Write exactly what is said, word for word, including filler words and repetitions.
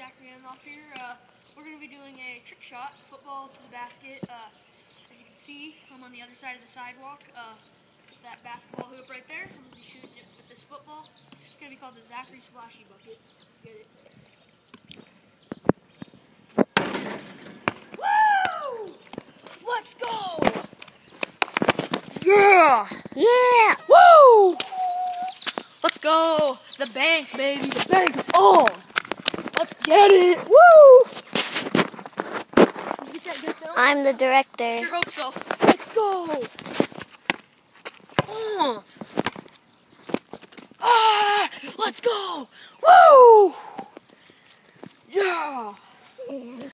Zachary and off here. Uh, we're going to be doing a trick shot, football to the basket. Uh, as you can see, I'm on the other side of the sidewalk. Uh, that basketball hoop right there. I'm going to be shooting it with this football. It's going to be called the Zachary Splashy bucket. Let's get it. Woo! Let's go! Yeah! Yeah! Woo! Let's go! The bank, baby! The bank is on! Let's get it! Woo! Did you get that good film? I'm the director. Sure hope so. Let's go! Uh. Ah! Let's go! Woo! Yeah!